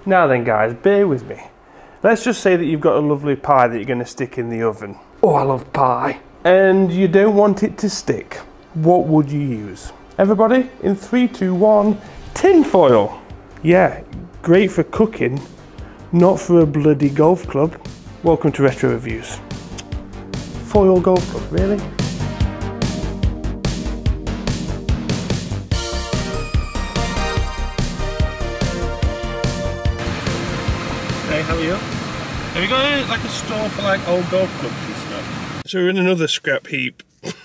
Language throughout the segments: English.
Now then guys, bear with me. Let's just say that you've got a lovely pie that you're going to stick in the oven. Oh, I love pie. And you don't want it to stick. What would you use? Everybody, in 3, 2, 1, tin foil. Yeah, great for cooking, not for a bloody golf club. Welcome to Retro Reviews. Foil golf club, really? Hey, how are you? Have you got like a store for like old golf clubs and stuff? So we're in another scrap heap.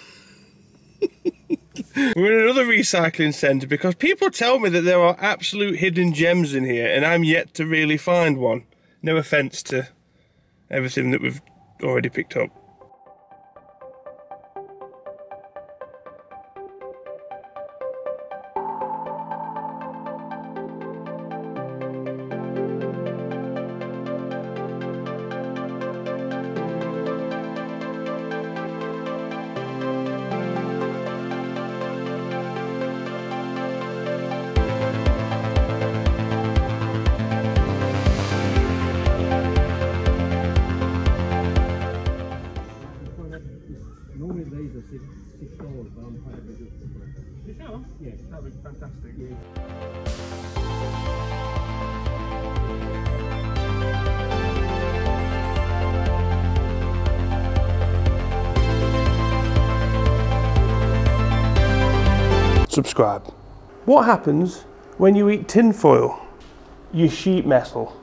We're in another recycling centre because people tell me that there are absolute hidden gems in here and I'm yet to really find one. No offence to everything that we've already picked up. Normally these are $6, but I'm quite a bit of. You sure? Yes, that would be fantastic. Yeah. Subscribe. What happens when you eat tin foil? You sheet metal.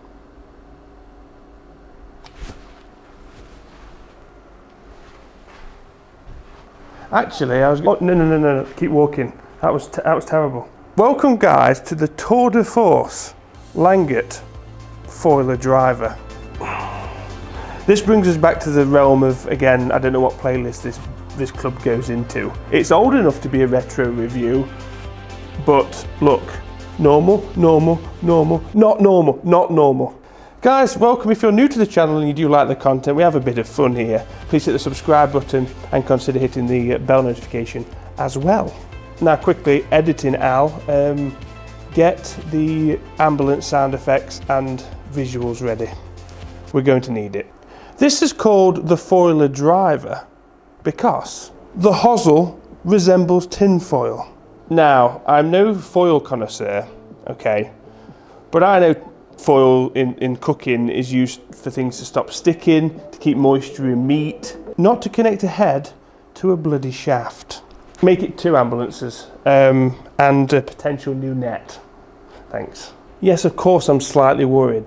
Actually, I was. Oh, no! Keep walking. That was terrible. Welcome, guys, to the Tour de Force Langet foiler driver. This brings us back to the realm of, again, I don't know what playlist this club goes into. It's old enough to be a retro review, but look, normal, not normal. Guys, welcome. If you're new to the channel and you do like the content, we have a bit of fun here. Please hit the subscribe button and consider hitting the bell notification as well. Now quickly, editing Al, get the ambulance sound effects and visuals ready. We're going to need it. This is called the foiler driver because the hosel resembles tin foil. Now, I'm no foil connoisseur, okay, but I know foil in cooking is used for things to stop sticking, to keep moisture in meat, not to connect a head to a bloody shaft. Make it 2 ambulances and a potential new net. Thanks. Yes, of course I'm slightly worried.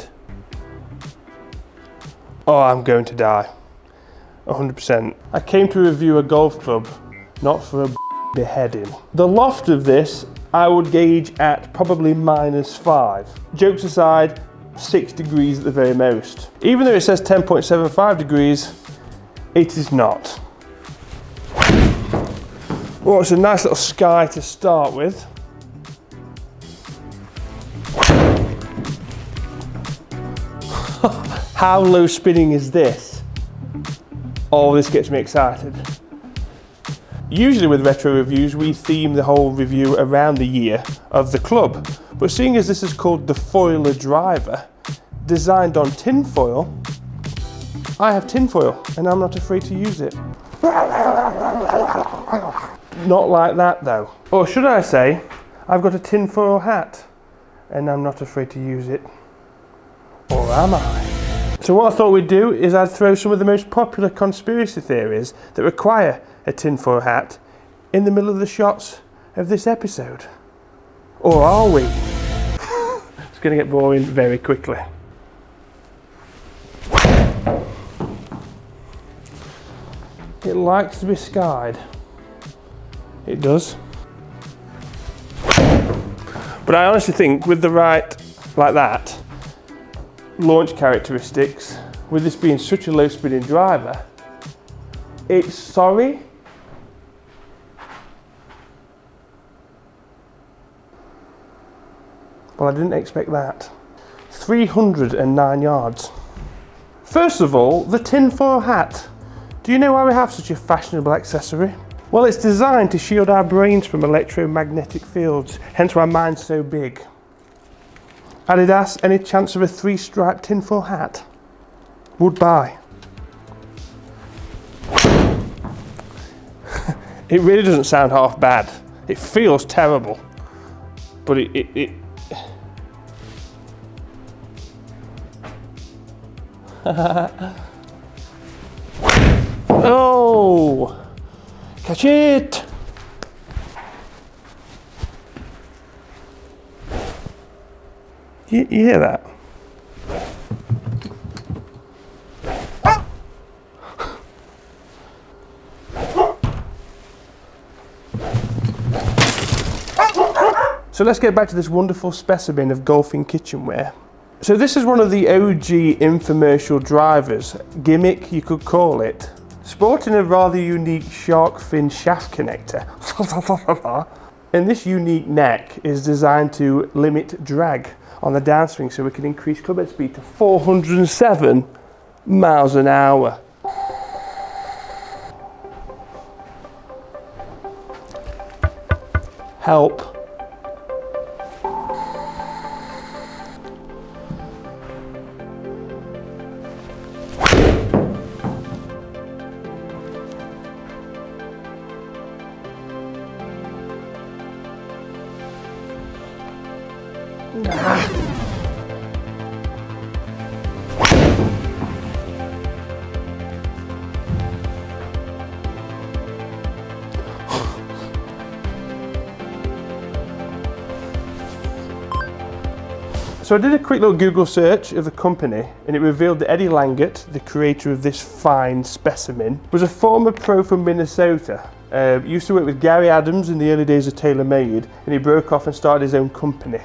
Oh, I'm going to die. 100%. I came to review a golf club, not for a beheading. The loft of this I would gauge at probably -5. Jokes aside, 6 degrees at the very most. Even though it says 10.75 degrees, it is not. Well, it's a nice little sky to start with. How low spinning is this? Oh, this gets me excited. Usually with retro reviews, we theme the whole review around the year of the club. But seeing as this is called the foiler driver, designed on tin foil, I have tin foil and I'm not afraid to use it. Not like that though. Or should I say, I've got a tin foil hat and I'm not afraid to use it. Or am I? So what I thought we'd do is I'd throw some of the most popular conspiracy theories that require a tinfoil hat in the middle of the shots of this episode. Or are we? It's going to get boring very quickly. It likes to be skied. It does. But I honestly think with the right, like that, launch characteristics, with this being such a low spinning driver, it's sorry. Well, I didn't expect that. 309 yards. First of all, the tinfoil hat. Do you know why we have such a fashionable accessory? Well, it's designed to shield our brains from electromagnetic fields, hence why mine's so big. Adidas, any chance of a 3-stripe tinfoil hat? Would buy. It really doesn't sound half bad. It feels terrible, but it Oh! Catch it! You hear that? So let's get back to this wonderful specimen of golfing kitchenware. So this is one of the OG infomercial drivers, gimmick you could call it, sporting a rather unique shark fin shaft connector. And this unique neck is designed to limit drag on the downswing so we can increase clubhead speed to 407 miles an hour. Help. So I did a quick little Google search of the company and it revealed that Eddie Langert, the creator of this fine specimen, was a former pro from Minnesota. Used to work with Gary Adams in the early days of TaylorMade, and he broke off and started his own company.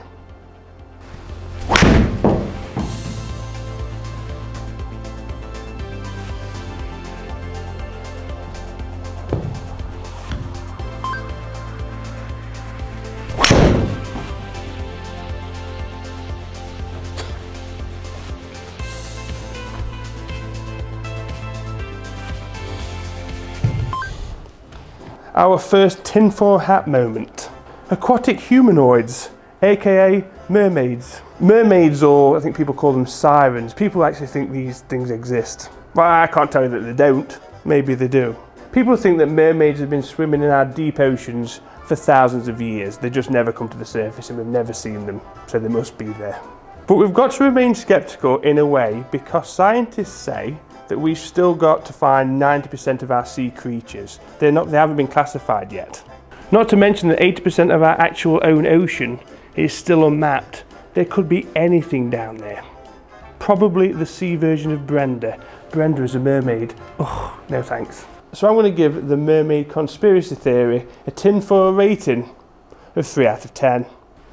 Our first tinfoil hat moment. Aquatic humanoids, aka mermaids. Mermaids, or I think people call them sirens. People actually think these things exist. Well, I can't tell you that they don't. Maybe they do. People think that mermaids have been swimming in our deep oceans for thousands of years. They just never come to the surface and we've never seen them, so they must be there. But we've got to remain skeptical in a way because scientists say that we've still got to find 90% of our sea creatures. They haven't been classified yet. Not to mention that 80% of our actual own ocean is still unmapped. There could be anything down there. Probably the sea version of Brenda. Brenda is a mermaid. Oh, no thanks. So I'm going to give the mermaid conspiracy theory a tinfoil rating of 3 out of 10.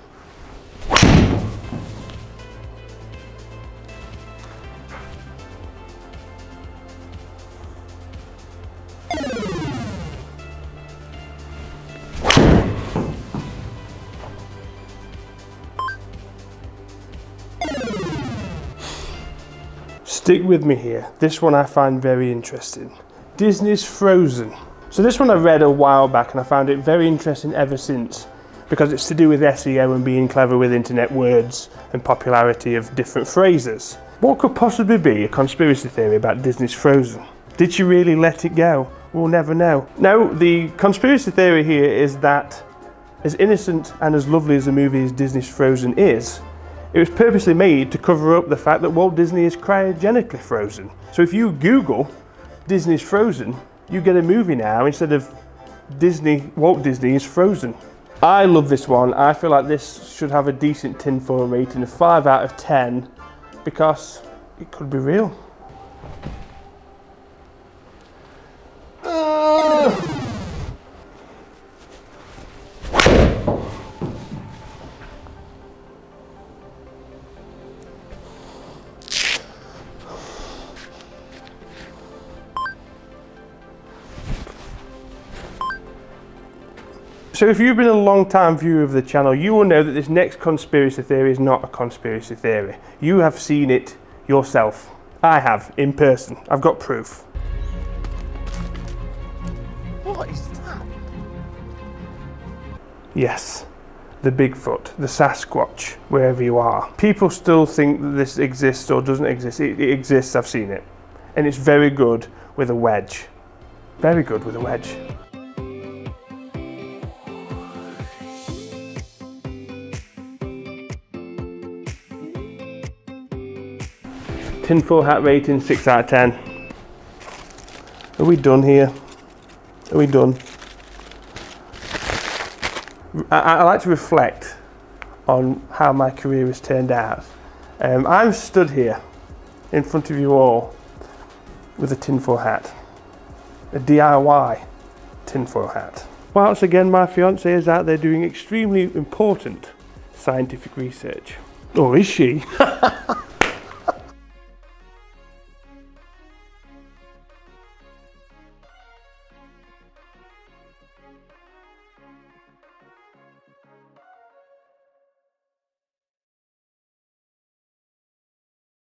Stick with me here. This one I find very interesting. Disney's Frozen. So this one I read a while back and I found it very interesting ever since because it's to do with SEO and being clever with internet words and popularity of different phrases. What could possibly be a conspiracy theory about Disney's Frozen? Did she really let it go? We'll never know. No, the conspiracy theory here is that as innocent and as lovely as the movie as Disney's Frozen is, it was purposely made to cover up the fact that Walt Disney is cryogenically frozen. So if you Google Disney's Frozen, you get a movie now instead of Walt Disney is frozen. I love this one. I feel like this should have a decent tinfoil rating of 5 out of 10 because it could be real. So if you've been a long time viewer of the channel, you will know that this next conspiracy theory is not a conspiracy theory. You have seen it yourself. I have, in person. I've got proof. What is that? Yes, the Bigfoot, the Sasquatch, wherever you are. People still think that this exists or doesn't exist. It exists, I've seen it. And it's very good with a wedge. Very good with a wedge. Tinfoil hat rating 6 out of 10. Are we done here? Are we done? I like to reflect on how my career has turned out. I'm stood here in front of you all with a tinfoil hat, a DIY tinfoil hat. Whilst again my fiance is out there doing extremely important scientific research. Or is she?